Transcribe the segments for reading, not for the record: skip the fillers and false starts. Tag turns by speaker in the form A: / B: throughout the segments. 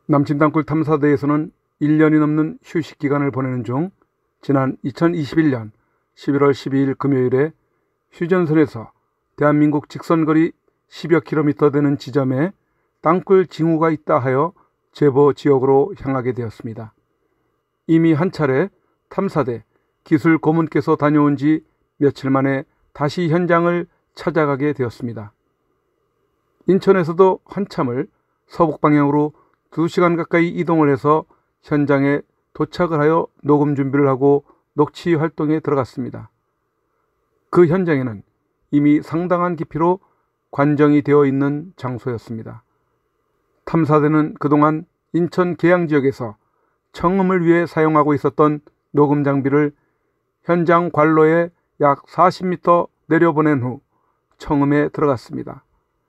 A: 남친 땅굴 탐사대에서는 1년이 넘는 휴식 기간을 보내는 중 지난 2021년 11월 12일 금요일에 휴전선에서 대한민국 직선거리 10여 킬로미터 되는 지점에 땅굴 징후가 있다 하여 제보 지역으로 향하게 되었습니다. 이미 한 차례 탐사대 기술 고문께서 다녀온 지 며칠 만에 다시 현장을 찾아가게 되었습니다. 인천에서도 한참을 서북 방향으로 2시간 가까이 이동을 해서 현장에 도착을 하여 녹음 준비를 하고 녹취 활동에 들어갔습니다. 그 현장에는 이미 상당한 깊이로 관정이 되어 있는 장소였습니다. 탐사대는 그동안 인천 계양 지역에서 청음을 위해 사용하고 있었던 녹음 장비를 현장 관로에 약 40m 내려보낸 후 청음에 들어갔습니다.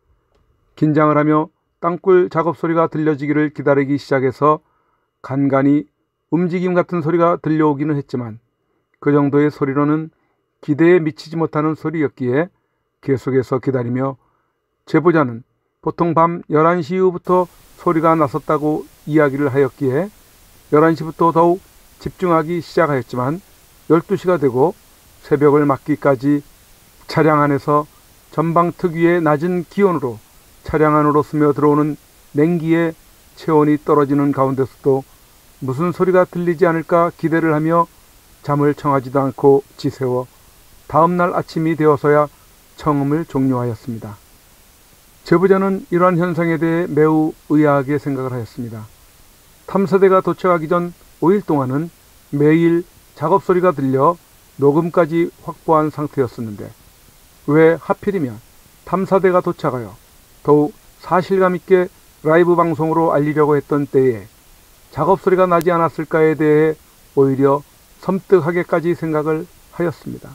A: 긴장을 하며 땅굴 작업 소리가 들려지기를 기다리기 시작해서 간간히 움직임 같은 소리가 들려오기는 했지만 그 정도의 소리로는 기대에 미치지 못하는 소리였기에 계속해서 기다리며 제보자는 보통 밤 11시 이후부터 소리가 났었다고 이야기를 하였기에 11시부터 더욱 집중하기 시작하였지만 12시가 되고 새벽을 맞기까지 차량 안에서 전방 특유의 낮은 기온으로 차량 안으로 스며들어오는 냉기에 체온이 떨어지는 가운데서도 무슨 소리가 들리지 않을까 기대를 하며 잠을 청하지도 않고 지새워 다음날 아침이 되어서야 청음을 종료하였습니다. 제보자는 이러한 현상에 대해 매우 의아하게 생각을 하였습니다. 탐사대가 도착하기 전 5일 동안은 매일 작업 소리가 들려 녹음까지 확보한 상태였었는데 왜 하필이면 탐사대가 도착하여 더욱 사실감 있게 라이브 방송으로 알리려고 했던 때에 작업 소리가 나지 않았을까에 대해 오히려 섬뜩하게까지 생각을 하였습니다.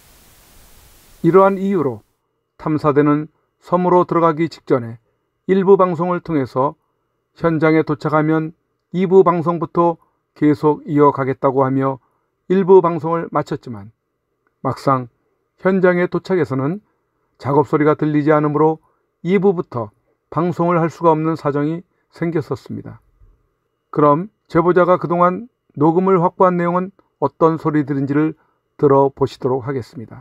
A: 이러한 이유로 탐사대는 섬으로 들어가기 직전에 1부 방송을 통해서 현장에 도착하면 2부 방송부터 계속 이어가겠다고 하며 1부 방송을 마쳤지만 막상 현장에 도착해서는 작업 소리가 들리지 않으므로 2부부터 방송을 할 수가 없는 사정이 생겼었습니다. 그럼 제보자가 그동안 녹음을 확보한 내용은 어떤 소리들인지를 들어보시도록 하겠습니다.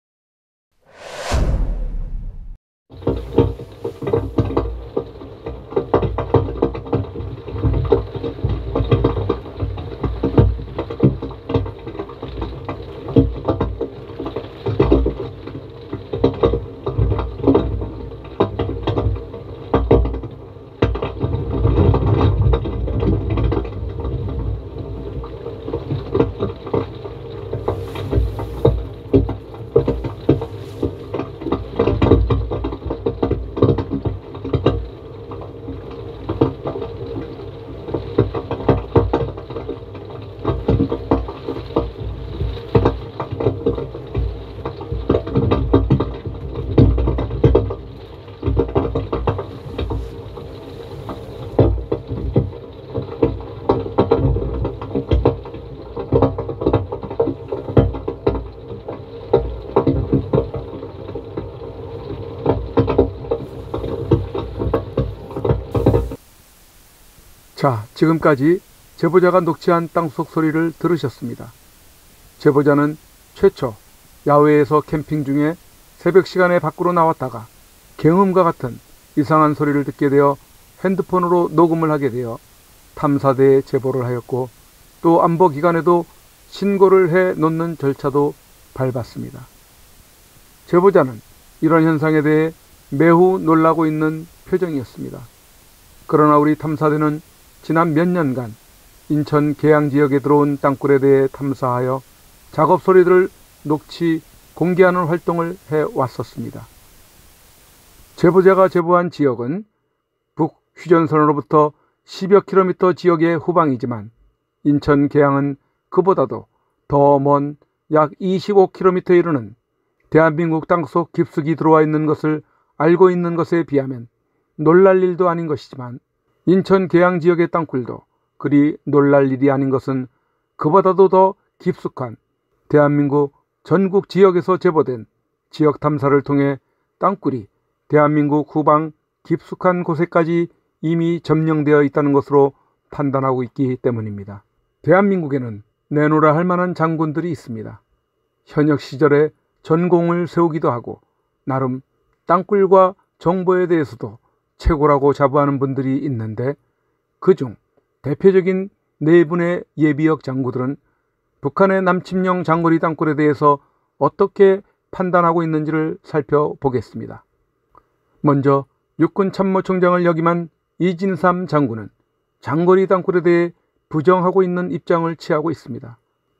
A: 자, 지금까지 제보자가 녹취한 땅속 소리를 들으셨습니다. 제보자는 최초 야외에서 캠핑 중에 새벽 시간에 밖으로 나왔다가 경음과 같은 이상한 소리를 듣게 되어 핸드폰으로 녹음을 하게 되어 탐사대에 제보를 하였고 또 안보 기관에도 신고를 해 놓는 절차도 밟았습니다. 제보자는 이런 현상에 대해 매우 놀라고 있는 표정이었습니다. 그러나 우리 탐사대는 지난 몇 년간 인천 계양 지역에 들어온 땅굴에 대해 탐사하여 작업 소리들을 녹취, 공개하는 활동을 해왔었습니다. 제보자가 제보한 지역은 북 휴전선으로부터 10여 킬로미터 지역의 후방이지만 인천 계양은 그보다도 더 먼 약 25킬로미터에 이르는 대한민국 땅속 깊숙이 들어와 있는 것을 알고 있는 것에 비하면 놀랄 일도 아닌 것이지만 인천 계양 지역의 땅굴도 그리 놀랄 일이 아닌 것은 그보다도 더 깊숙한 대한민국 전국 지역에서 제보된 지역 탐사를 통해 땅굴이 대한민국 후방 깊숙한 곳에까지 이미 점령되어 있다는 것으로 판단하고 있기 때문입니다. 대한민국에는 내놓으라 할 만한 장군들이 있습니다. 현역 시절에 전공을 세우기도 하고 나름 땅굴과 정보에 대해서도 최고라고 자부하는 분들이 있는데, 그중 대표적인 네 분의 예비역 장군들은 북한의 남침령 장거리 땅굴에 대해서 어떻게 판단하고 있는지를 살펴보겠습니다. 먼저 육군참모총장을 역임한 이진삼 장군은 장거리 땅굴에 대해 부정하고 있는 입장을 취하고 있습니다.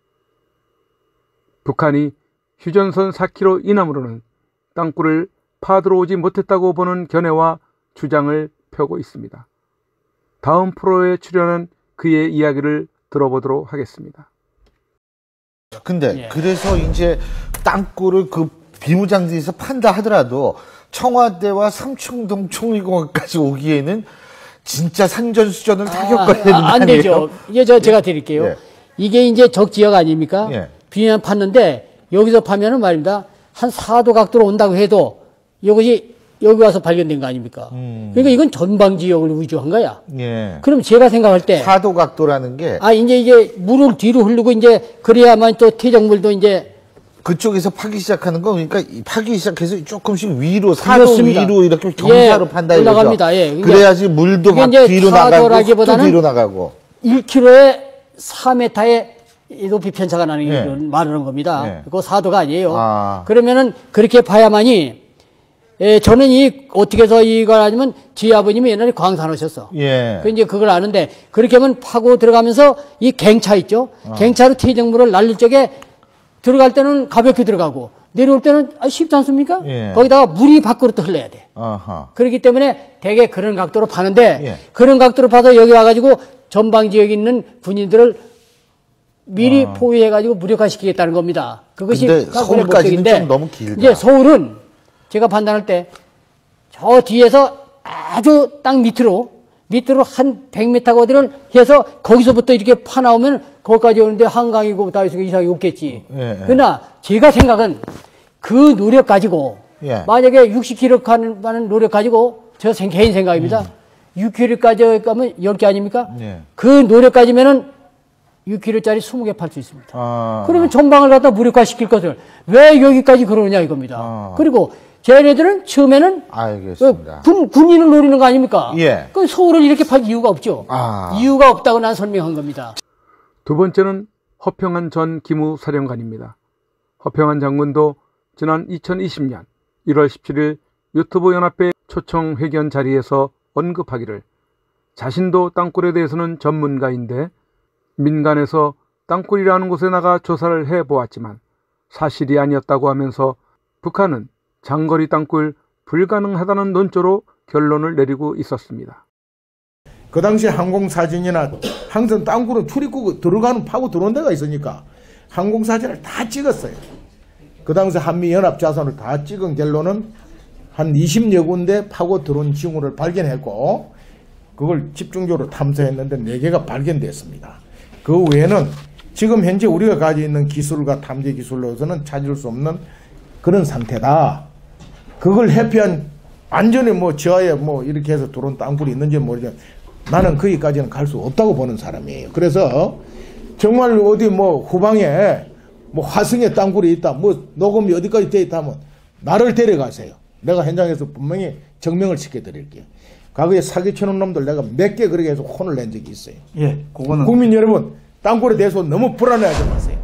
A: 북한이 휴전선 4km 이남으로는 땅굴을 파들어오지 못했다고 보는 견해와 주장을 펴고 있습니다. 다음 프로에 출연한 그의 이야기를 들어보도록 하겠습니다.
B: 근데 그래서 이제 땅굴을 그 비무장지에서 판다 하더라도 청와대와 삼청동 총리공항까지 오기에는 진짜 산전수전을 다 겪어야 되는 거 아니에요?
C: 안 되죠. 이제 제가 드릴게요.
B: 예.
C: 이게 이제 적지역 아닙니까?
B: 예.
C: 비면 팠는데 여기서 파면은 말입니다. 한 4도 각도로 온다고 해도 이것이 여기 와서 발견된 거 아닙니까? 그러니까 이건 전방지역을 위주한 거야.
B: 예.
C: 그럼 제가 생각할 때
B: 사도 각도라는 게
C: 이제 이게 물을 뒤로 흐르고 이제 그래야만 또 퇴적물도 이제
B: 그쪽에서 파기 시작하는 거, 그러니까 파기 시작해서 조금씩 위로, 사도
C: 그렇습니다.
B: 위로 이렇게 경사로 판다 이거죠.
C: 올라갑니다. 예. 그러니까
B: 그래야지 물도 막 뒤로 나가고, 흙도 뒤로 나가고.
C: 1km에 4m의 높이 편차가 나는
B: 예.
C: 걸 말하는 겁니다.
B: 예.
C: 그거 4도가 아니에요.
B: 아.
C: 그러면은 그렇게 봐야만이, 저는 어떻게 해서 이걸 아니면 저희 아버님이 옛날에 광산하셨어.
B: 예.
C: 그 이제 그걸 아는데, 그렇게 하면 파고 들어가면서 이 갱차 있죠? 갱차로 퇴적물을 날릴 적에 들어갈 때는 가볍게 들어가고 내려올 때는 쉽지 않습니까?
B: 예.
C: 거기다가 물이 밖으로 또 흘러야 돼.
B: 아하.
C: 그렇기 때문에 되게 그런 각도로 파는데
B: 예.
C: 그런 각도로 파서 여기 와가지고 전방 지역에 있는 군인들을 미리 포위해가지고 무력화시키겠다는 겁니다. 그것이
B: 근데
C: 땅굴의
B: 서울까지는
C: 목적인데
B: 좀 너무 길다.
C: 이제 서울은 제가 판단할 때 저 뒤에서 아주 땅 밑으로 한 100m 거리를 해서 거기서부터 이렇게 파 나오면 거기까지 오는데 한강이고 다 이상이 없겠지.
B: 예.
C: 그러나 제가 생각은 그 노력 가지고
B: 예.
C: 만약에 60km 가는 노력 가지고 개인 생각입니다. 6km까지 가면 10개 아닙니까?
B: 예.
C: 그 노력 가지면은 6km짜리 20개 팔 수 있습니다. 그러면 전방을 갖다 무력화시킬 것을 왜 여기까지 그러느냐 이겁니다. 그리고 쟤네들은 처음에는
B: 알겠습니다.
C: 군인을 노리는 거 아닙니까?
B: 예.
C: 그 서울을 이렇게 팔 이유가 없죠. 이유가 없다고 난 설명한 겁니다.
A: 두 번째는 허평한 전 기무사령관입니다. 허평한 장군도 지난 2020년 1월 17일 유튜브 연합회 초청 회견 자리에서 언급하기를 자신도 땅굴에 대해서는 전문가인데 민간에서 땅굴이라는 곳에 나가 조사를 해보았지만 사실이 아니었다고 하면서 북한은 장거리 땅굴 불가능하다는 논조로 결론을 내리고 있었습니다.
D: 그 당시 항공사진이나 항상 땅굴은 출입국 들어가는 파고 들어온 데가 있으니까 항공사진을 다 찍었어요. 그 당시 한미연합자선을 다 찍은 결론은 한 20여 군데 파고 들어온 징후를 발견했고 그걸 집중적으로 탐사했는데 4개가 발견됐습니다. 그 외에는 지금 현재 우리가 가지고 있는 기술과 탐지 기술로서는 찾을 수 없는 그런 상태다. 그걸 회피한 완전히 지하에 이렇게 해서 들어온 땅굴이 있는지 모르지만 나는 거기까지는 갈 수 없다고 보는 사람이에요. 그래서 정말 어디 후방에 화성에 땅굴이 있다, 녹음이 어디까지 돼 있다 하면 나를 데려가세요. 내가 현장에서 분명히 증명을 시켜드릴게요. 과거에 사기치는 놈들 내가 몇 개 그렇게 해서 혼을 낸 적이 있어요.
E: 예, 그거는
D: 국민 여러분, 땅굴에 대해서 너무 불안해하지 마세요.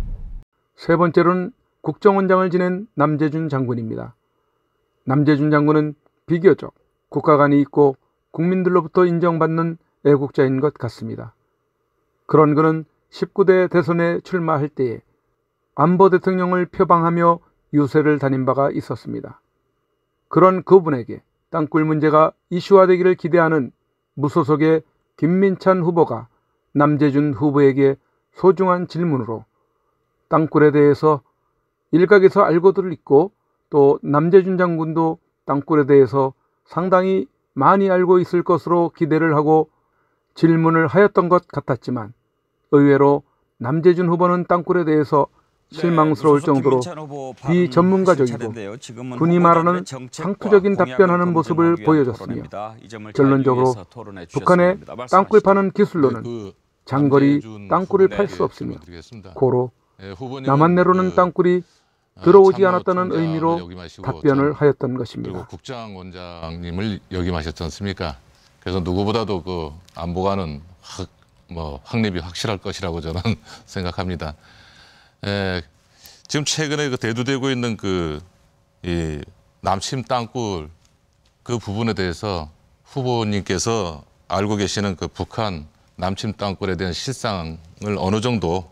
A: 세 번째로는 국정원장을 지낸 남재준 장군입니다. 남재준 장군은 비교적 국가관이 있고 국민들로부터 인정받는 애국자인 것 같습니다. 그런 그는 19대 대선에 출마할 때에 안보 대통령을 표방하며 유세를 다닌 바가 있었습니다. 그런 그분에게 땅굴 문제가 이슈화되기를 기대하는 무소속의 김민찬 후보가 남재준 후보에게 소중한 질문으로 땅굴에 대해서 일각에서 알고들 있고 또 남재준 장군도 땅굴에 대해서 상당히 많이 알고 있을 것으로 기대를 하고 질문을 하였던 것 같았지만 의외로 남재준 후보는 땅굴에 대해서 실망스러울 정도로 비전문가적이고 군이 말하는 상투적인 답변하는 모습을 보여줬으며 결론적으로 북한의 땅굴 파는 기술로는 장거리 땅굴을 팔 수 없으며 고로 남한 내로는 땅굴이 들어오지 않았다는 의미로 답변을 하였던 것입니다.
E: 국장원장님을 역임하셨지 않습니까? 그래서 누구보다도 그 안보관은 확립이 확실할 것이라고 저는 생각합니다. 지금 최근에 그 대두되고 있는 이 남침 땅굴 그 부분에 대해서 후보님께서 알고 계시는 그 북한 남침 땅굴에 대한 실상을 어느 정도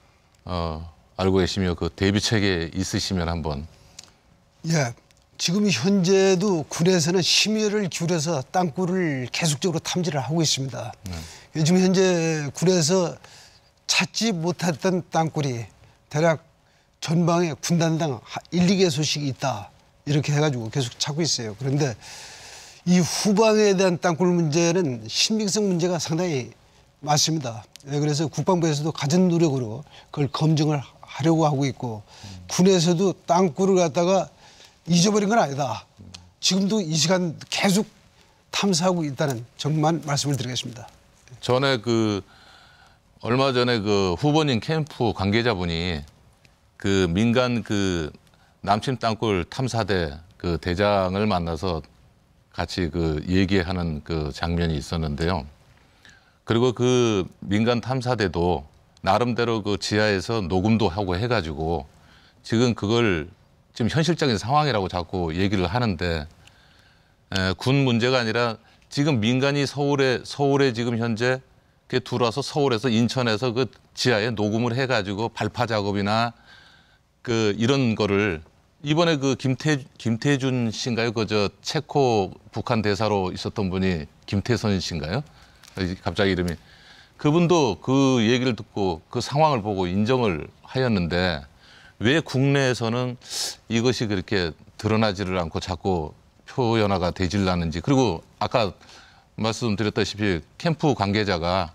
E: 알고 계시며 그 대비책에 있으시면 한번.
F: 예, 지금 현재도 군에서는 심혈을 기울여서 땅굴을 계속적으로 탐지를 하고 있습니다. 지금 현재 군에서 찾지 못했던 땅굴이 대략 전방에 군단당 1, 2개 소식이 있다. 이렇게 해가지고 계속 찾고 있어요. 그런데 이 후방에 대한 땅굴 문제는 신빙성 문제가 상당히 많습니다. 그래서 국방부에서도 갖은 노력으로 그걸 검증을 하려고 하고 있고 군에서도 땅굴을 갖다가 잊어버린 건 아니다. 지금도 이 시간 계속 탐사하고 있다는 점만 말씀을 드리겠습니다.
E: 전에 얼마 전에 그 후보님 캠프 관계자분이 그 민간 그 남침 땅굴 탐사대 그 대장을 만나서 같이 그 얘기하는 그 장면이 있었는데요. 그리고 그 민간 탐사대도 나름대로 그 지하에서 녹음도 하고 해가지고 지금 그걸 지금 현실적인 상황이라고 자꾸 얘기를 하는데 군 문제가 아니라 지금 민간이 서울에 지금 현재 들어와서 서울에서 인천에서 그 지하에 녹음을 해가지고 발파 작업이나 그 이런 거를 이번에 그 김태준 씨인가요? 체코 북한 대사로 있었던 분이 김태선 씨인가요? 갑자기 이름이. 그분도 그 얘기를 듣고 그 상황을 보고 인정을 하였는데 왜 국내에서는 이것이 그렇게 드러나지를 않고 자꾸 표현화가 되질 않는지. 그리고 아까 말씀드렸다시피 캠프 관계자가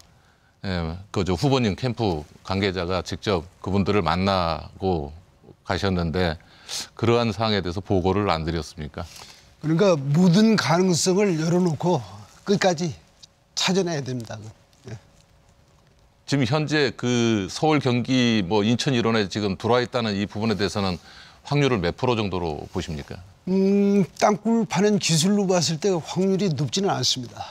E: 후보님 캠프 관계자가 직접 그분들을 만나고 가셨는데 그러한 사항에 대해서 보고를 안 드렸습니까?
F: 그러니까 모든 가능성을 열어놓고 끝까지 찾아내야 됩니다.
E: 지금 현재 그 서울, 경기, 인천 이론에 지금 들어와 있다는 이 부분에 대해서는 확률을 몇 프로 정도로 보십니까?
F: 땅굴 파는 기술로 봤을 때 확률이 높지는 않습니다.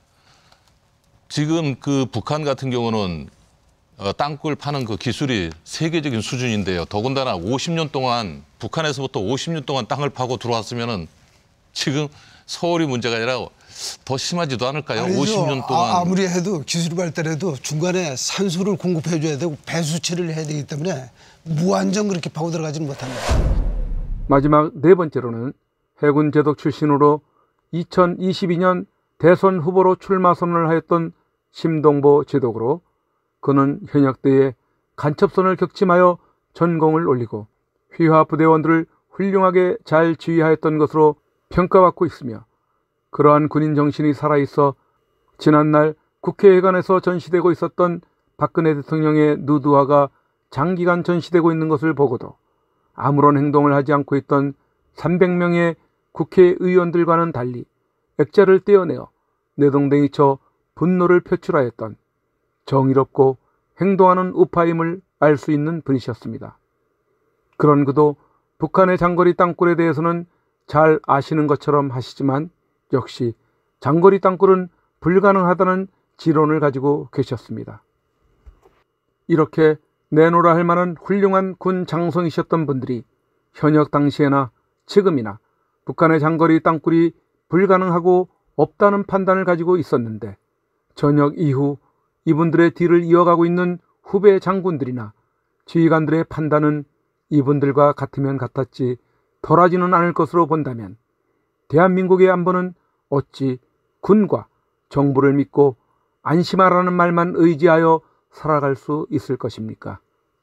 E: 지금 그 북한 같은 경우는 땅굴 파는 그 기술이 세계적인 수준인데요. 더군다나 50년 동안 북한에서부터 50년 동안 땅을 파고 들어왔으면은 지금 서울이 문제가 아니라 더 심하지도 않을까요?
F: 아니죠.
E: 50년 동안.
F: 아무리 해도 기술이 발달해도 중간에 산소를 공급해 줘야 되고 배수 처리를 해야 되기 때문에 무한정 그렇게 파고 들어가지는 못합니다.
A: 마지막 네 번째로는 해군 제독 출신으로 2022년 대선 후보로 출마 선언을 하였던 심동보 제독으로 그는 현역 때에 간첩선을 격침하여 전공을 올리고 휘하 부대원들을 훌륭하게 잘 지휘하였던 것으로 평가받고 있으며 그러한 군인 정신이 살아있어 지난날 국회의관에서 전시되고 있었던 박근혜 대통령의 누드화가 장기간 전시되고 있는 것을 보고도 아무런 행동을 하지 않고 있던 300명의 국회의원들과는 달리 액자를 떼어내어 내동댕이 쳐 분노를 표출하였던 정의롭고 행동하는 우파임을 알 수 있는 분이셨습니다. 그런 그도 북한의 장거리 땅굴에 대해서는 잘 아시는 것처럼 하시지만 역시 장거리 땅굴은 불가능하다는 지론을 가지고 계셨습니다. 이렇게 내놓으라 할 만한 훌륭한 군 장성이셨던 분들이 현역 당시에나 지금이나 북한의 장거리 땅굴이 불가능하고 없다는 판단을 가지고 있었는데 전역 이후 이분들의 뒤를 이어가고 있는 후배 장군들이나 지휘관들의 판단은 이분들과 같으면 같았지 덜하지는 않을 것으로 본다면 대한민국의 안보는 어찌 군과 정부를 믿고 안심하라는 말만 의지하여 살아갈 수 있을 것입니까?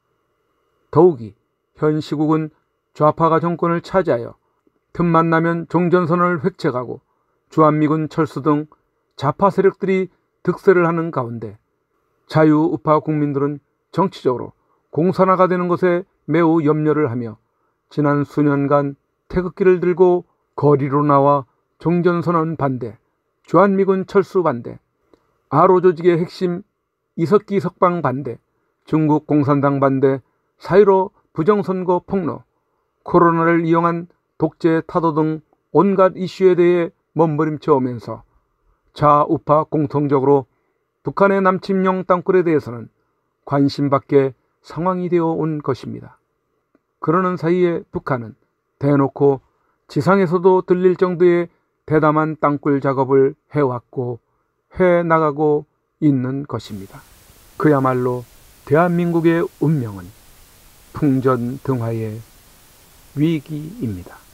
A: 더욱이 현 시국은 좌파가 정권을 차지하여 틈만 나면 종전선언을 획책하고 주한미군 철수 등 좌파 세력들이 득세를 하는 가운데 자유우파 국민들은 정치적으로 공산화가 되는 것에 매우 염려를 하며 지난 수년간 태극기를 들고 거리로 나와 종전선언 반대, 주한미군 철수 반대, 아로 조직의 핵심 이석기 석방 반대, 중국 공산당 반대, 4.15 부정선거 폭로, 코로나를 이용한 독재 타도 등 온갖 이슈에 대해 몸부림쳐 오면서 좌우파 공통적으로 북한의 남침용 땅굴에 대해서는 관심밖에 상황이 되어 온 것입니다. 그러는 사이에 북한은 대놓고 지상에서도 들릴 정도의 대담한 땅굴 작업을 해왔고 해나가고 있는 것입니다. 그야말로 대한민국의 운명은 풍전등화의 위기입니다.